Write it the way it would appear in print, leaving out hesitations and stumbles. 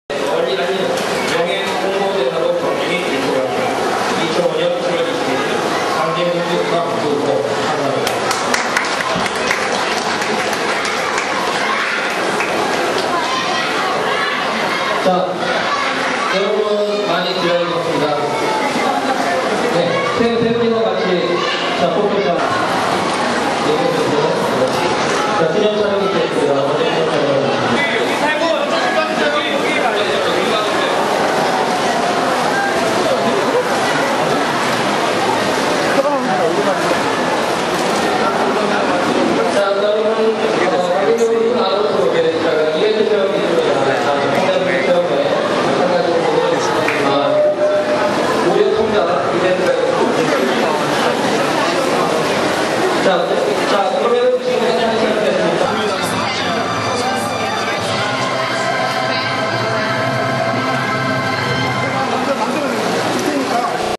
널리 알리는 명예 홍보대사로 경쟁이 일부합니다. 2005년 7월 21일 상계훈수 강수고 감사합니다. 자, 여러분 많이 기다리고